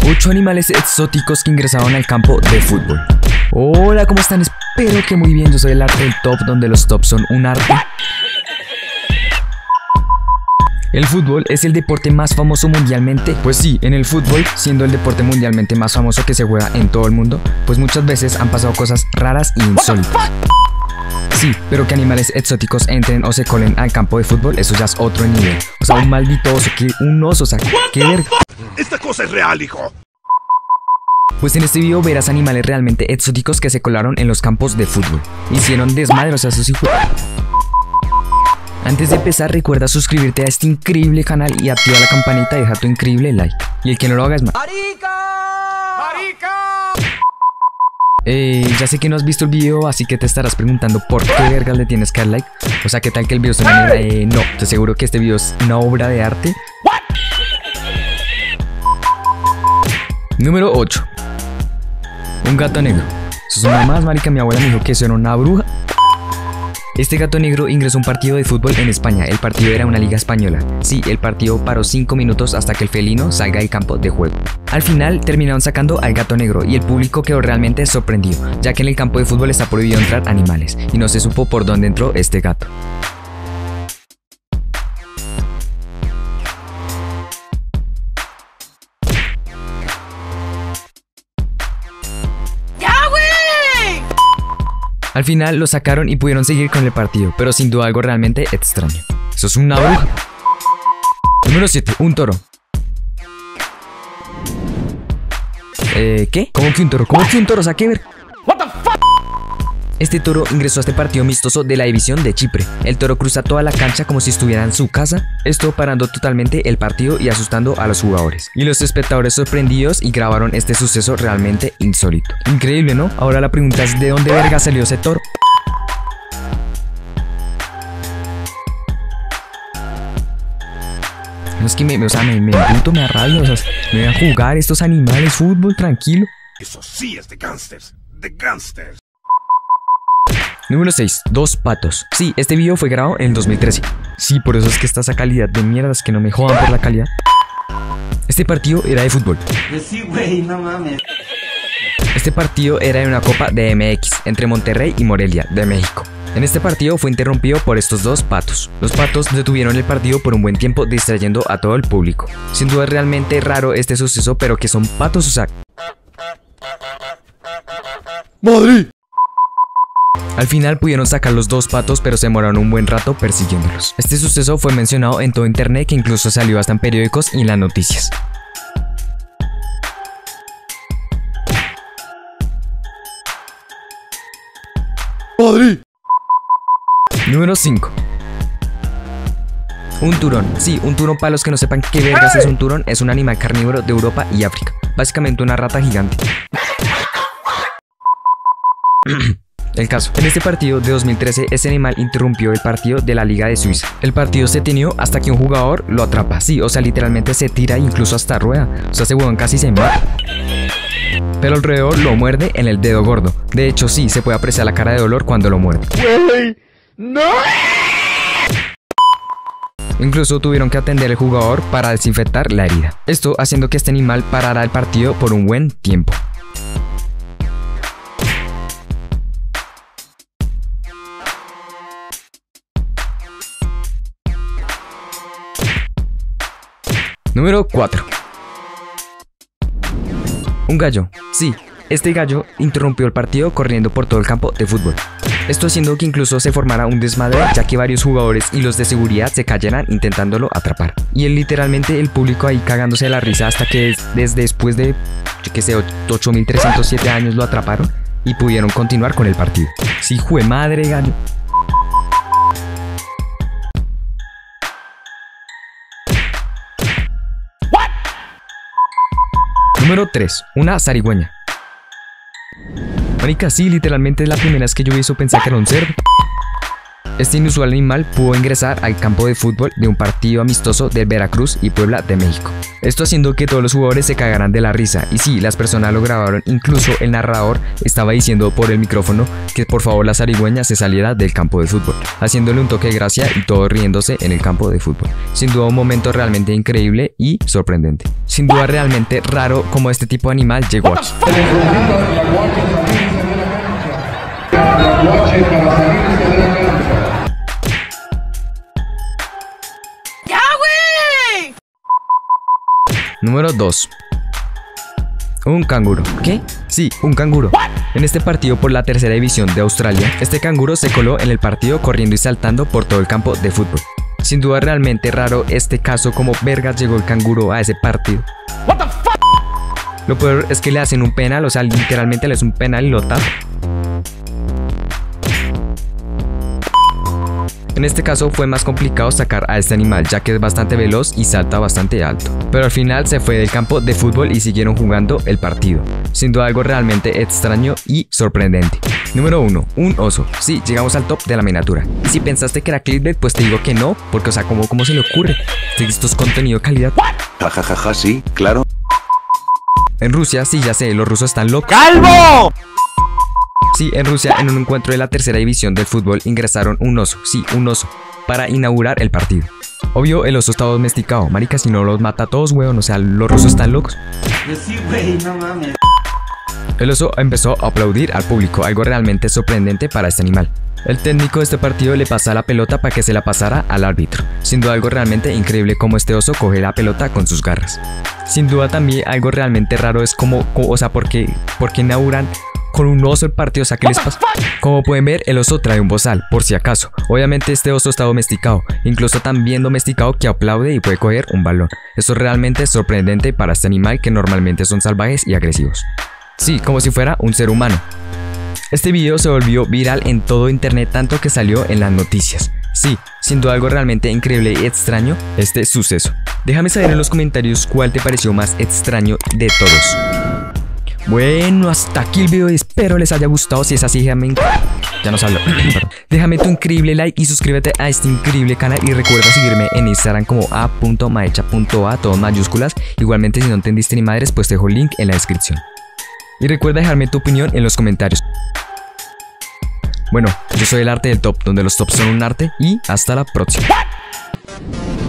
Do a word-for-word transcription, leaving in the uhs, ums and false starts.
ocho animales exóticos que ingresaron al campo de fútbol. Hola, ¿cómo están? Espero que muy bien. Yo soy el arte del top, donde los tops son un arte. El fútbol es el deporte más famoso mundialmente. Pues sí, en el fútbol, siendo el deporte mundialmente más famoso que se juega en todo el mundo, pues muchas veces han pasado cosas raras e insólitas. Sí, pero que animales exóticos entren o se colen al campo de fútbol, eso ya es otro nivel. O sea, un maldito oso, que un oso, o sea, qué verga. Esta cosa es real, hijo. Pues en este video verás animales realmente exóticos que se colaron en los campos de fútbol. Hicieron desmadre, o sea, sus hijos. Antes de empezar, recuerda suscribirte a este increíble canal y activa la campanita y deja tu increíble like. Y el que no lo haga es más. ¡Marica! ¡Marica! Eh, ya sé que no has visto el video, así que te estarás preguntando por qué vergas le tienes que dar like. O sea, ¿qué tal que el video es una mierda? Eh, no, te aseguro que este video es una obra de arte. Número ocho. Un gato negro. Eso es una más, marica. Mi abuela me dijo que eso era una bruja. Este gato negro ingresó a un partido de fútbol en España. El partido era una liga española. Sí, el partido paró cinco minutos hasta que el felino salga del campo de juego. Al final terminaron sacando al gato negro y el público quedó realmente sorprendido, ya que en el campo de fútbol está prohibido entrar animales y no se supo por dónde entró este gato. Al final lo sacaron y pudieron seguir con el partido, pero sin duda algo realmente extraño. Eso es una bruja. Número siete. Un toro. Eh, ¿qué? ¿Cómo que un toro? ¿Cómo que un toro? O sea, ¿qué ver? What the fuck? Este toro ingresó a este partido amistoso de la división de Chipre. El toro cruza toda la cancha como si estuviera en su casa, esto parando totalmente el partido y asustando a los jugadores. Y los espectadores sorprendidos y grabaron este suceso realmente insólito. Increíble, ¿no? Ahora la pregunta es, ¿de dónde verga salió ese toro? No es que me, o sea, me, me emputo, me da rabia, o sea, me voy a jugar estos animales, fútbol, tranquilo. Eso sí es de gangsters, de gangsters. Número seis. Dos patos. Sí, este video fue grabado en dos mil trece. Sí, por eso es que está esa calidad de mierdas, que no me jodan por la calidad. Este partido era de fútbol. Sí, güey, no mames. Este partido era de una copa de M X entre Monterrey y Morelia, de México. En este partido fue interrumpido por estos dos patos. Los patos detuvieron el partido por un buen tiempo, distrayendo a todo el público. Sin duda es realmente raro este suceso, pero que son patos, o sea... ¡Madre! Al final pudieron sacar los dos patos, pero se demoraron un buen rato persiguiéndolos. Este suceso fue mencionado en todo internet, que incluso salió hasta en periódicos y en las noticias. ¡Padre! Número cinco. Un turón. Sí, un turón, para los que no sepan qué vergas es un turón, es un animal carnívoro de Europa y África. Básicamente una rata gigante. El caso, en este partido de dos mil trece, ese animal interrumpió el partido de la Liga de Suiza. El partido se tenió hasta que un jugador lo atrapa. Sí, o sea, literalmente se tira e incluso hasta rueda. O sea, ese huevón casi se mata. Pero alrededor lo muerde en el dedo gordo. De hecho, sí, se puede apreciar la cara de dolor cuando lo muerde. ¡Wey! ¡No! Incluso tuvieron que atender al jugador para desinfectar la herida. Esto haciendo que este animal parara el partido por un buen tiempo. Número cuatro. Un gallo. Sí, este gallo interrumpió el partido corriendo por todo el campo de fútbol. Esto haciendo que incluso se formara un desmadre, ya que varios jugadores y los de seguridad se cayeran intentándolo atrapar. Y él literalmente, el público ahí cagándose de la risa, hasta que desde después de, yo que sé, ocho mil trescientos siete años lo atraparon y pudieron continuar con el partido. Sí, jue madre, gallo. Número tres. Una zarigüeña. Marica, sí, literalmente es la primera vez que yo vi eso pensé que era un cerdo. Este inusual animal pudo ingresar al campo de fútbol de un partido amistoso del Veracruz y Puebla de México. Esto haciendo que todos los jugadores se cagaran de la risa, y sí, las personas lo grabaron, incluso el narrador estaba diciendo por el micrófono que por favor la zarigüeña se saliera del campo de fútbol, haciéndole un toque de gracia y todos riéndose en el campo de fútbol. Sin duda un momento realmente increíble y sorprendente. Sin duda realmente raro como este tipo de animal llegó aquí. Número dos. Un canguro. ¿Qué? Sí, un canguro. En este partido por la tercera división de Australia, este canguro se coló en el partido corriendo y saltando por todo el campo de fútbol. Sin duda realmente raro este caso, como vergas llegó el canguro a ese partido. Lo peor es que le hacen un penal, o sea, literalmente le hacen un penal y lo tapa. En este caso fue más complicado sacar a este animal, ya que es bastante veloz y salta bastante alto. Pero al final se fue del campo de fútbol y siguieron jugando el partido. Sin duda algo realmente extraño y sorprendente. Número uno. Un oso. Sí, llegamos al top de la miniatura. Y si pensaste que era clickbait, pues te digo que no, porque o sea, ¿cómo, cómo se le ocurre? Esto es contenido de calidad. Jajajaja, ja, ja, sí, claro. En Rusia, sí, ya sé, los rusos están locos. ¡Calvo! Sí, en Rusia, en un encuentro de la tercera división del fútbol, ingresaron un oso, sí, un oso, para inaugurar el partido. Obvio, el oso está domesticado, marica, si no los mata a todos, weón, o sea, los rusos están locos. Pues sí, güey, no mames. El oso empezó a aplaudir al público, algo realmente sorprendente para este animal. El técnico de este partido le pasa la pelota para que se la pasara al árbitro. Sin duda algo realmente increíble como este oso coge la pelota con sus garras. Sin duda también algo realmente raro es como, como o sea, ¿por qué, por qué inauguran con un oso el partido? O sea, ¿qué les pasa? Como pueden ver, el oso trae un bozal, por si acaso. Obviamente este oso está domesticado, incluso tan bien domesticado que aplaude y puede coger un balón. Esto es realmente sorprendente para este animal que normalmente son salvajes y agresivos. Sí, como si fuera un ser humano. Este video se volvió viral en todo internet, tanto que salió en las noticias. Sí, sin duda algo realmente increíble y extraño este suceso. Déjame saber en los comentarios cuál te pareció más extraño de todos. Bueno, hasta aquí el video, espero les haya gustado. Si es así, déjame... Ya nos hablo. Déjame tu increíble like y suscríbete a este increíble canal. Y recuerda seguirme en Instagram como a punto maecha punto a, todo en mayúsculas. Igualmente, si no entendiste ni madres, pues te dejo el link en la descripción. Y recuerda dejarme tu opinión en los comentarios. Bueno, yo soy el arte del top, donde los tops son un arte. Y hasta la próxima.